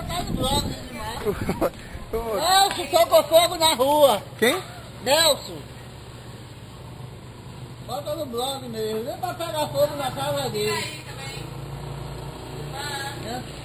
já tá no blog demais. Nelson tocou fogo na rua. Quem? Nelson. Bota no blog mesmo. Nem pra pegar fogo na casa dele.